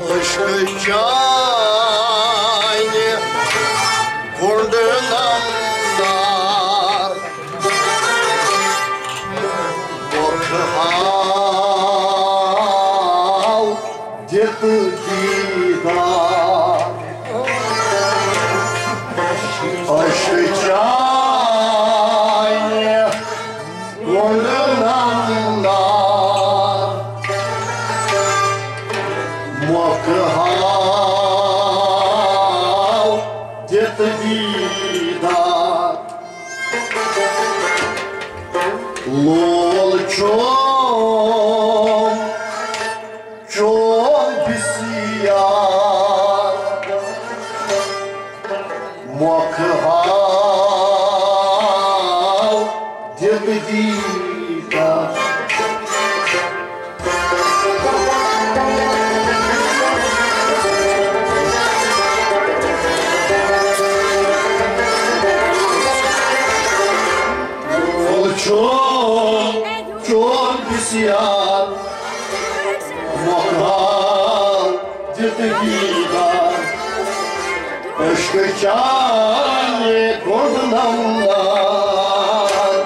Işkıcani kurdunamlar Bakıhav cepı didar Işkıcani kurdunamlar Bakıhav cepı didar Lol çok bisiyar Bakıhav cepı didar Çok bisiyar Bakıhav cepı didar Işkıcani kurdunamlar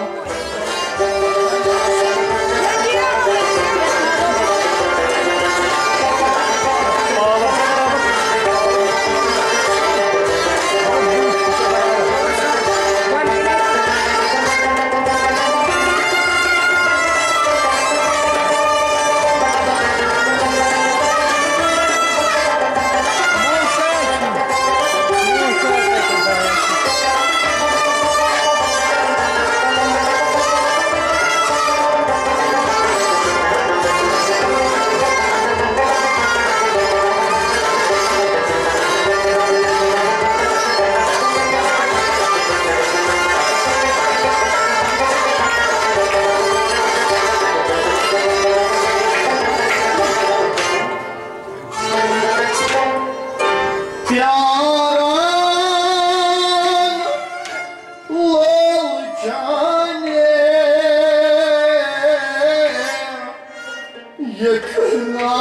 Yakına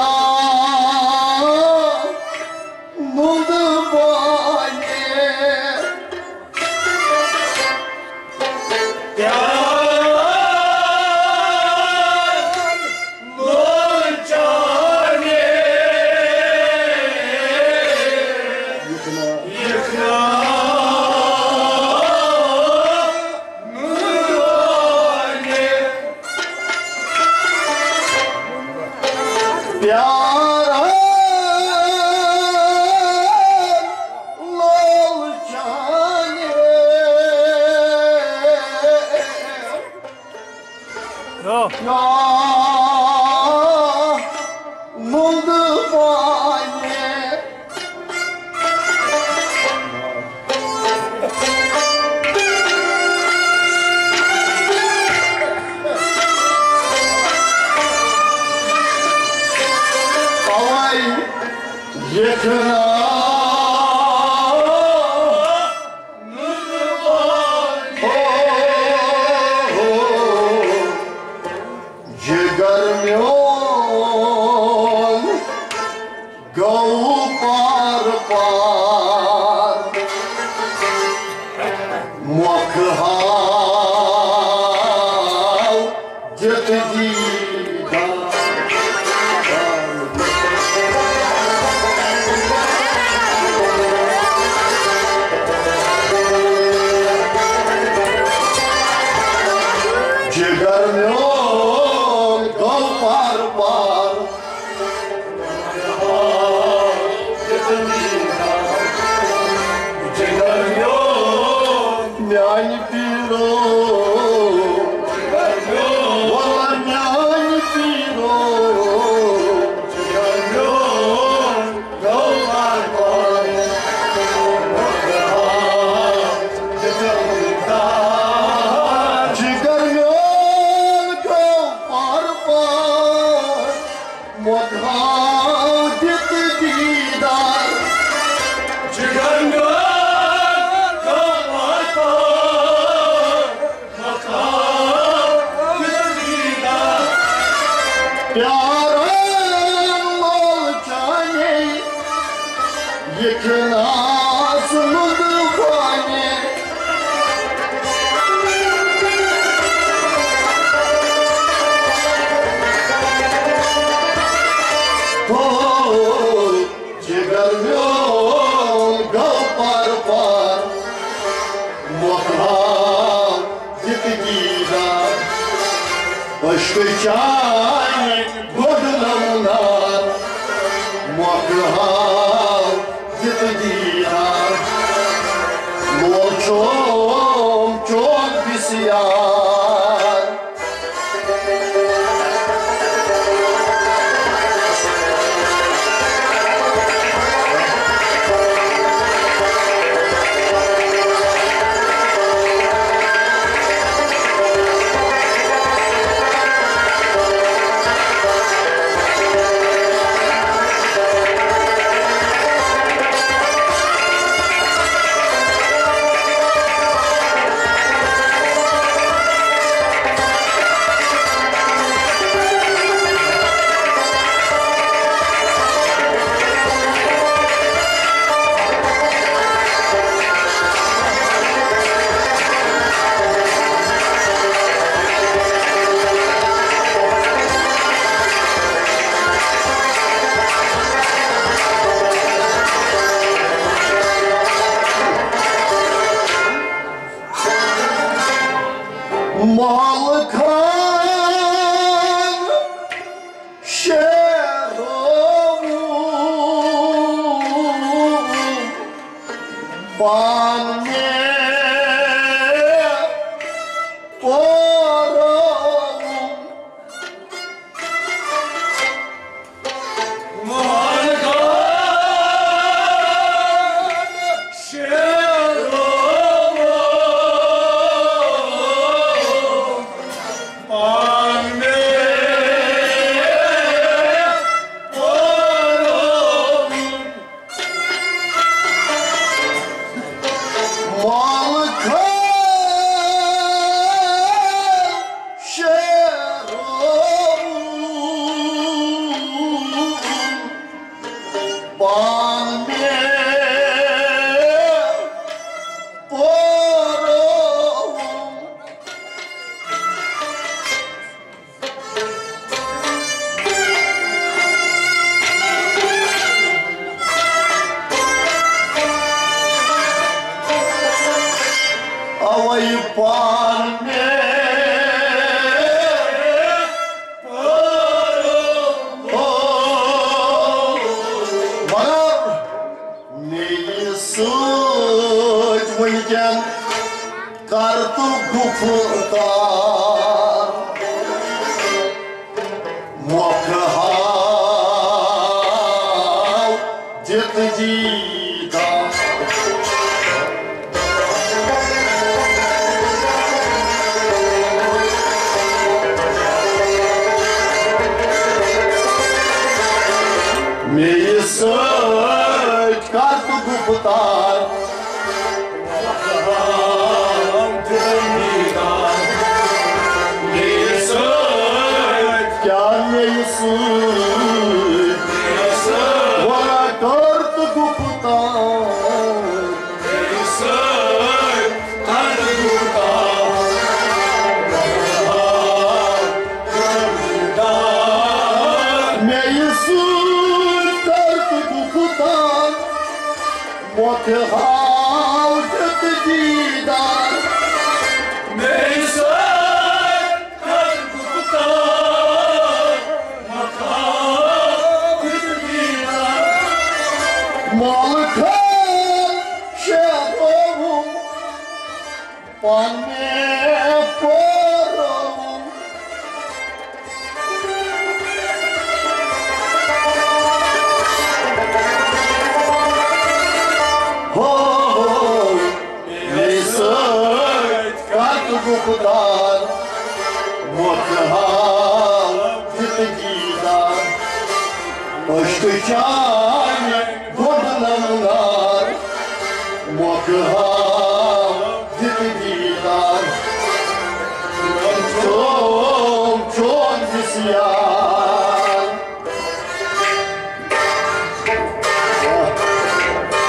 buldu bani Yalan Nurcani Yakına Yaran lol cani Ya buldu bani Yakına Cigarmyon Gavu par par Bakıhav cepı didar Cigarmyon gav par par Cigarmyon nyani piro Valla nyani piro Cigarmyon gav par par Cigarmyon gav par par Bakıhav cepı didar Cigarmyon gav par par Bakıhav cepı didar Yaran lol cani Necănați nu dă bani. Ce gărmion gău par Moha de tăghida Ăștăceani godă lăunar Moha de tăghida Morciom cion visiar Malcan Șerovu Bane Porovu Malcan Șerovu Cartu gufurtar Moacăhau de tădida Mi-i săi cartu gufurtar Moacăhau de tădida Mi-i săi cartu gufurtar Moacăhau de tădida Malcan Șerovu Bane Porovu Mi-i săi cartu gufurtar Moacăhau de tădida Ăștăceani godă lăunar Moacăhau de tădida Cion visiar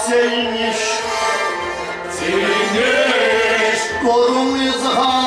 țeiniș, corum izhar.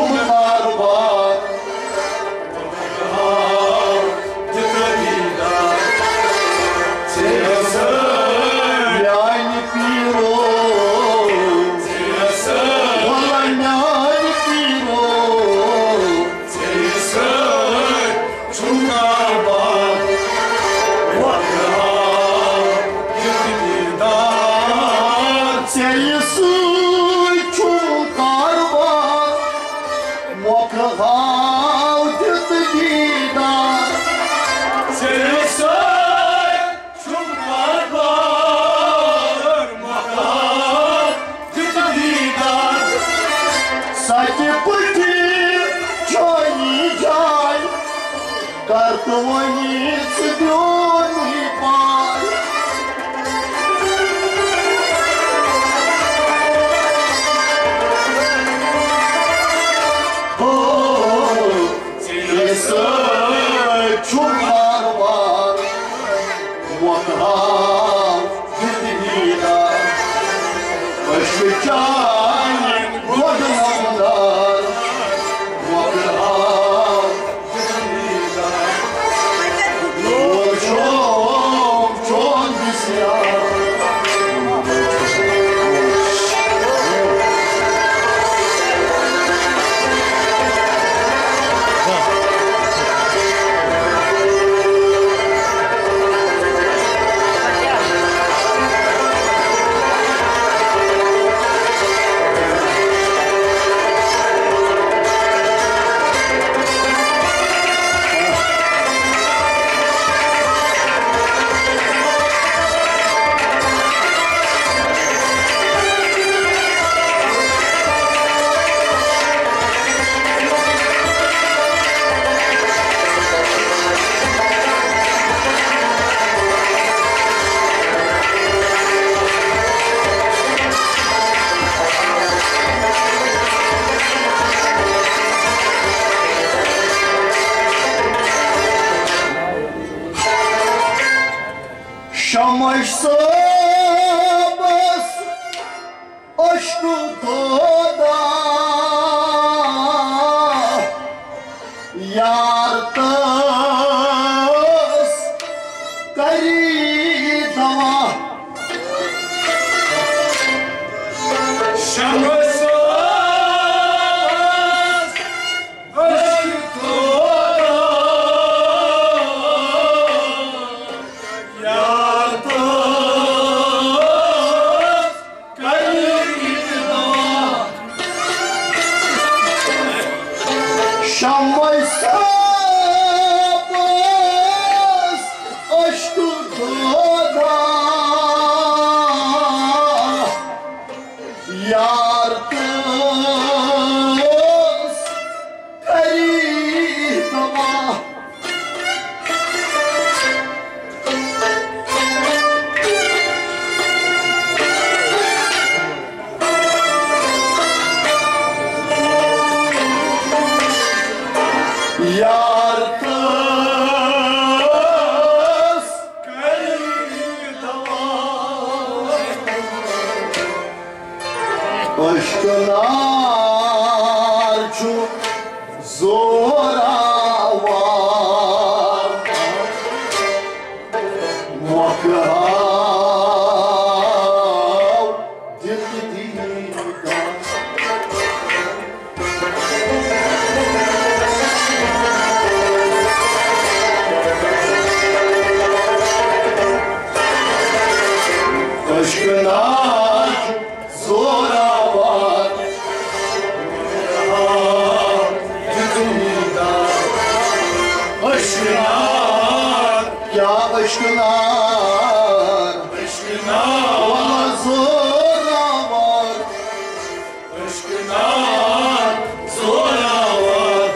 Să-i цыпленый пар. Çullar var, vakıf gidida, başlıcan vadınamlar, vakıf gidida. Çok çok güzel. Şamaş sabas aşkı toda yartas karidava. Şamaş sabas aşkı toda Şamay sabas aşkı toda yartas karidava. Yartas karidava. Aşkına çok zoravar, vakıf dilgida. Aşkına zoravar, aşkına ya aşkına bana zoravar, aşkına zoravar,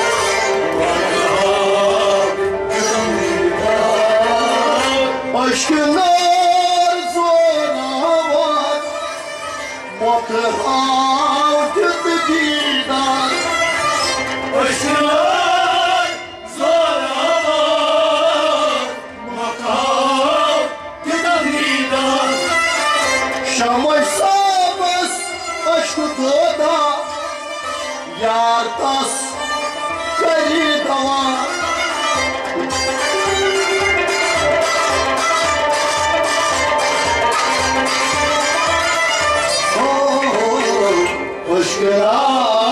aşkına zoravar, vakıf gidida. Aşkına Şamay sabas aşkı toda yartas karidava. Aşkına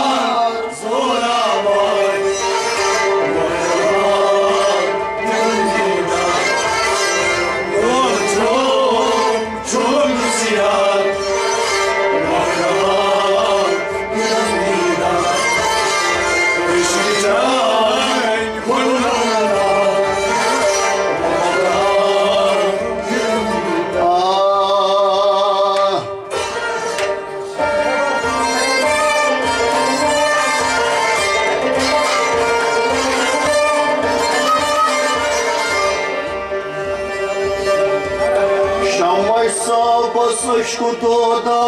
sabas aşkutoda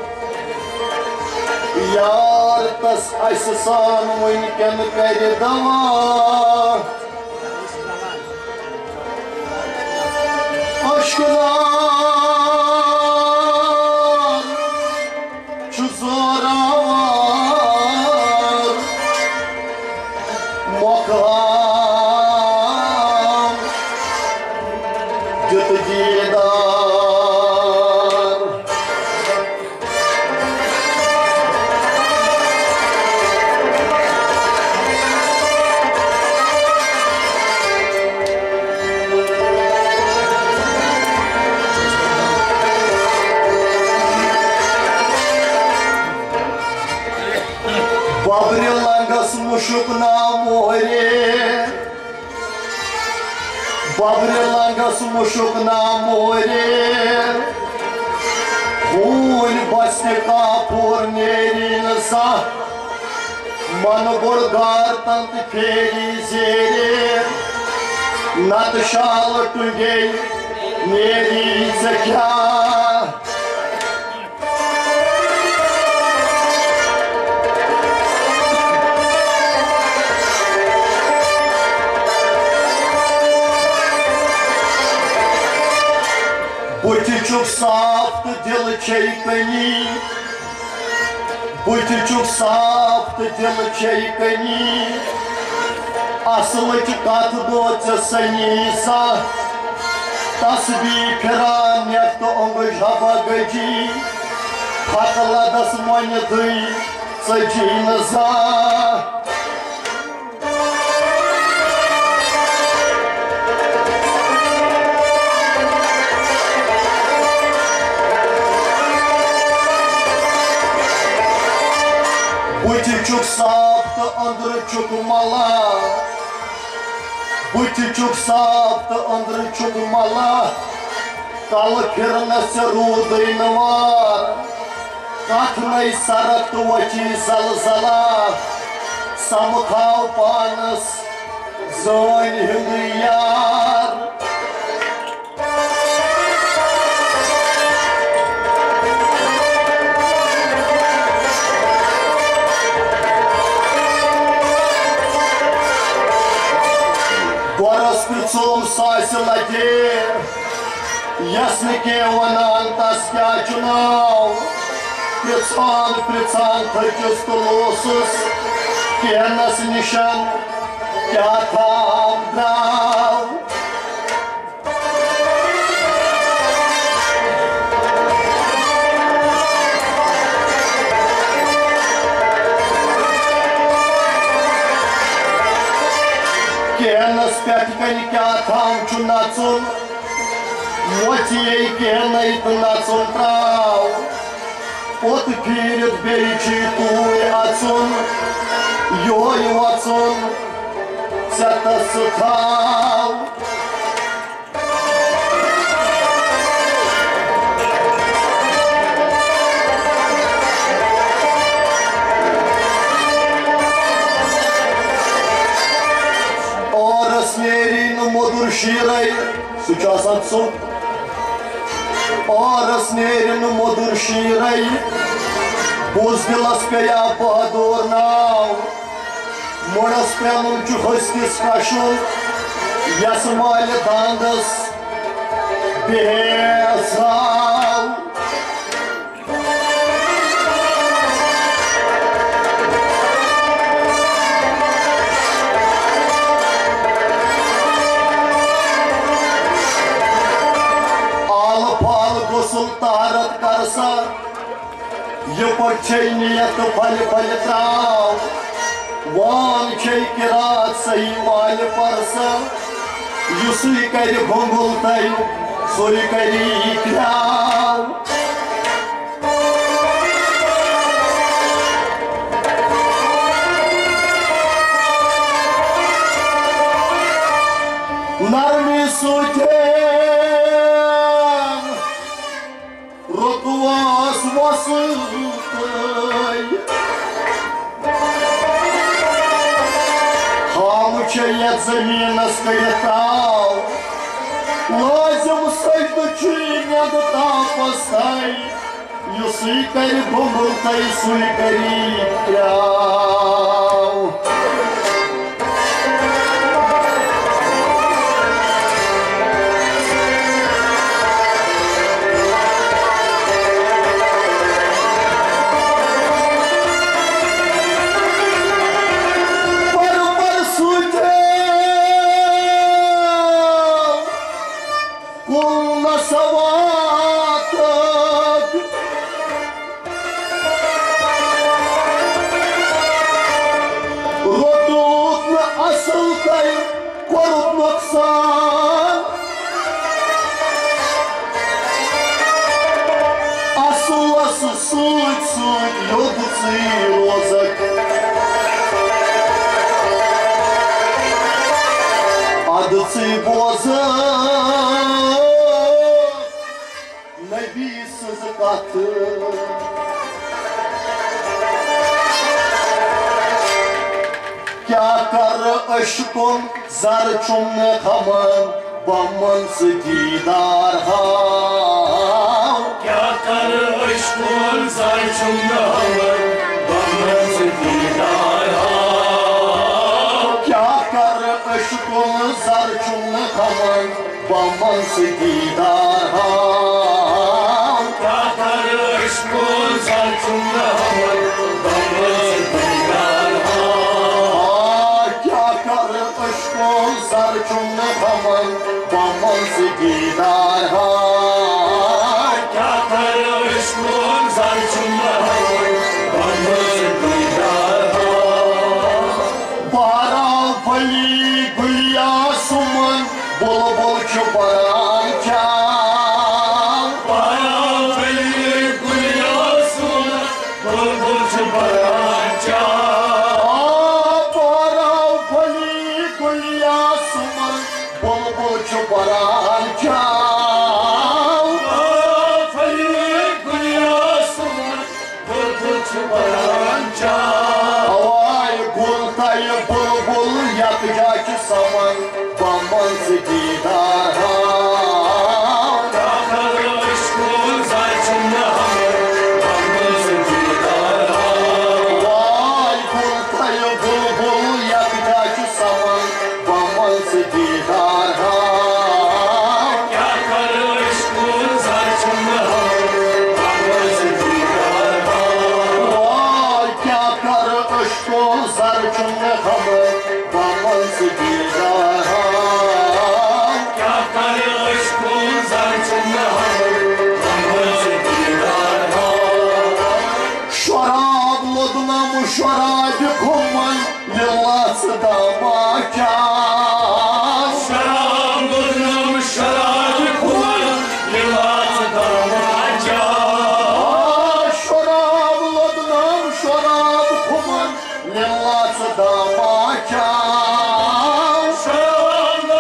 Yar tas aysasan münken kari dava Aşkılar şu zorar Makam Cıt didar Babrilangas mushuk na more Babrilangas mushuk na more Hul basne kapur nerinsa Man bolgar tant feri zere Nat shal tugey neri zakya Будьте чук сафт дел чайкани Будьте чук сафт дел чайкани Асылыч кат доца саниса Тасби пиран нефто онгой жабагаджи Хатала дас монеты саджиназа Будьте чук сапта андры чук мала Будьте чук сапта андры чук мала Калы пирнасы рудыйнывар Катнай сарактувачи залзала Самыхау паныс зон хыгыяр Спецом сасиладе, ясныке ванан таскячунау, прицан тачустулусус, кенас нишан, кятам драу. Кенас пятиканька там чунацун, мотией кенай тунацун трау. От перед беречи туй ацун, йой вацун, цята сутау. Моdur şiray suças atsu Aras nerin modur şiray Buzbilaskaya padornau Moras prenum çuhoskis kaşun Yasmali dandas Behesau Tarat karsa Yapar niyet pali trau Van kirat sahi mali parsa Yusui kari bongultay Suri kari ikrau Narmi sute Ротуас васытай Хамучает замена скаятал Лазим сайдучи не дотам dostay Yusui kari bumultay sui kari prav क्या कर अशकुन जर चुम खमन बमन से दीदार हाव क्या कर अशकुन जर चुम खमन बमन से दीदार हाव क्या कर अशकुन जर चुम खमन बमन से दीदार हाव क्या कर अशकुन जर चुम खमन बमन से दीदार सर चुम भमन बमन से दीदार हाय क्या कर इश्क़ सर चुम भमन बमन से दीदार हाय बारा भली गुलिया सुमन बुलबुल चुपरान क्या बारा भली गुलिया सुमन बुलबुल चुपरान क्या चुपरान जाओ हवाई गुलताय बुलबुल यक जाके समन बमन से दीदार शराब घुमन लिलास दामा क्या शराब घुमन लिलास दामा क्या शराब घुमन लिलास दामा क्या शराब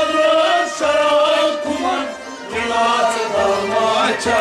घुमन लिलास दामा क्या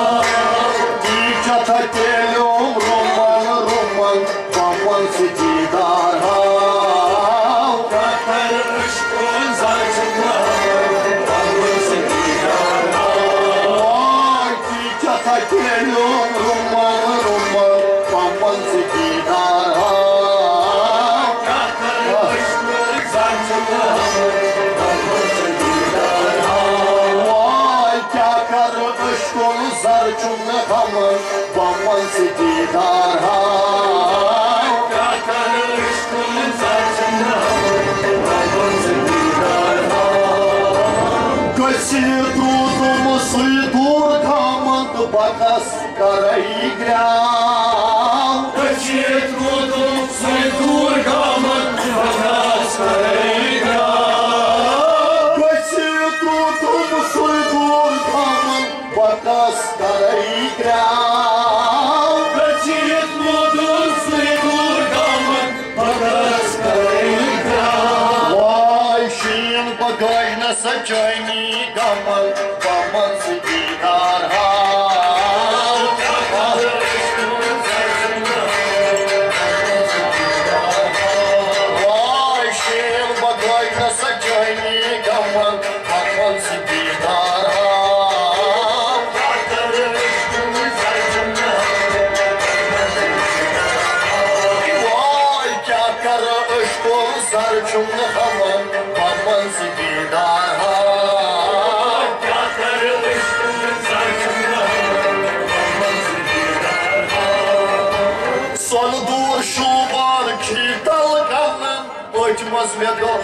दीचा तेलो रोमन रोमन बमन से दीदार हाव क्या कर इश्क़ सर चुम बमन से दीदार हाव दीचा तेलो रोमन रोमन बमन से दीदार हाव क्या कर इश्क़ सर चुम बमन से दीदार हाव क्या कर इश्क़ सर चुम बमन से दीदार हाव क्या कर इश्क़ सर चुम बमन से दीदार हाव कसीर तुम दूर खामत बकस करई ग्राम कसीर तुम दूर खामत बकस करई ग्राम कसीर तुम दूर खामत बकस करई ग्राम कसीर तुम दूर खामत बकस करई ग्राम वाई शीन बगाई न सचैनी गमन बमन से दीदार हाव क्या कर इश्क़ सर चुम वाई शीन बगाई न सचैनी गमन बमन से दीदार हाव क्या कर इश्क़ öçmez megal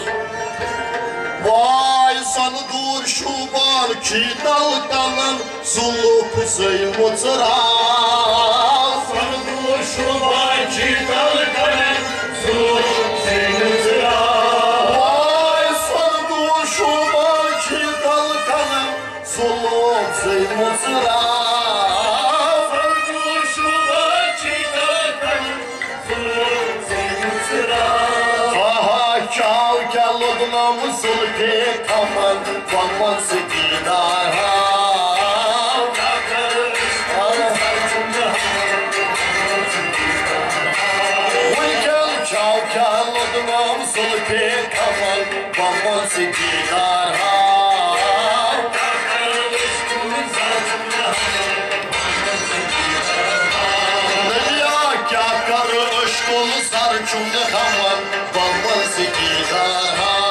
Vay sana dur şu bar ki dalgalan Zulu kuzey mutıra Sana dur şu bar ki dalgalan Zulu kuzey mutıra Vay sana dur şu bar ki dalgalan Zulu kuzey mutıra Sana dur şu bar ki dalgalan Zulu kuzey mutıra Çal gel oduna musul ki kaman Vaman sikidar Uy gel çal gel oduna musul ki kaman Vaman sikidar Nediya kya kar aşkol sar çumda kaman Vaman sikidar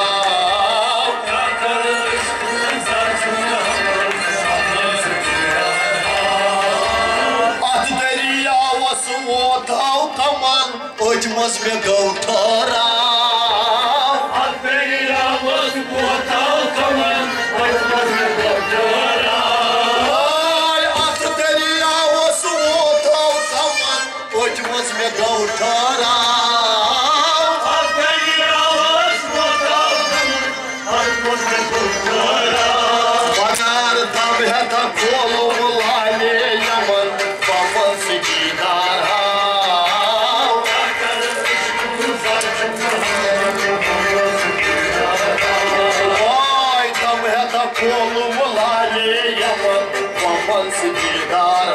Öçmez mi gavtara Aferin ağız bu atal kaman Öçmez mi gavtara Ay atı deri yavası otav kaman Öçmez mi gavtara Aferin ağız bu atal kaman Öçmez mi gavtara Banar tabi hata kolumu lale yaman Baba sikidar Kolumu lale yaman Vaman sikidar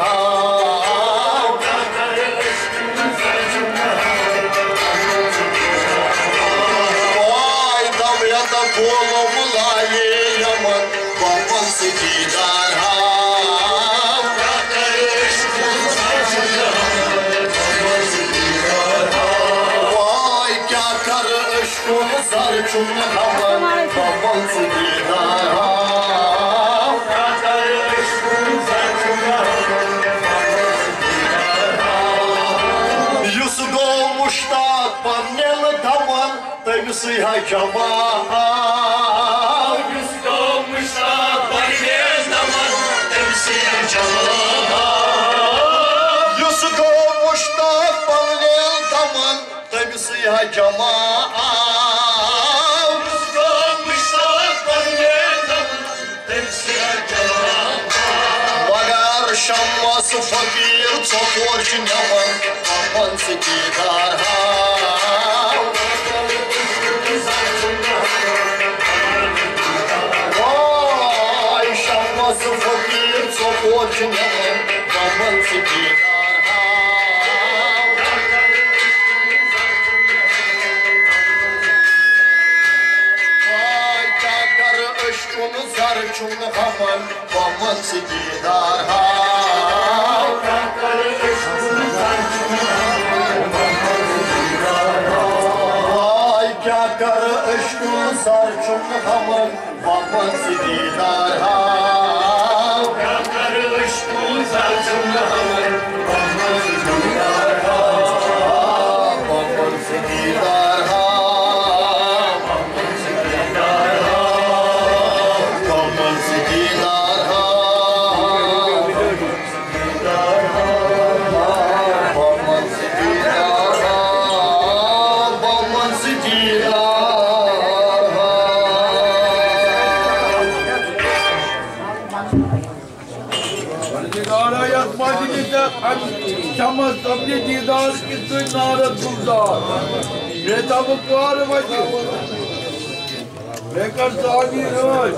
Vay damyata kolumu lale yaman Vaman sikidar Vay kya kar aşkını sarçını haman Vaman sikidar Muştak panel daman Tayısı hakama Yusko muştak panel daman Tayısı hakama Yusko muştak panel daman Tayısı hakama Yusko muştak panel daman Tayısı hakama Vagar şamması fakir Çokorçun yaman Aman sikidar Vay şamması fakir Çokorçun yaman Aman sikidar Vay kakar aşkını sarçun haman Aman sikidar Vay kakar aşkını sarçun haman Aman sikidar Yakarış bu saçımda haman Aman sikidar Aman sikidar Aman sikidar Aman sikidar Aman sikidar Aman sikidar दीदारा यस्मादि चमस अपने दीदार की तुझ नारद गुलजार ये तब द्वार मची लेकर सागी रोज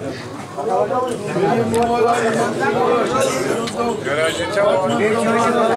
मेरी मोहरा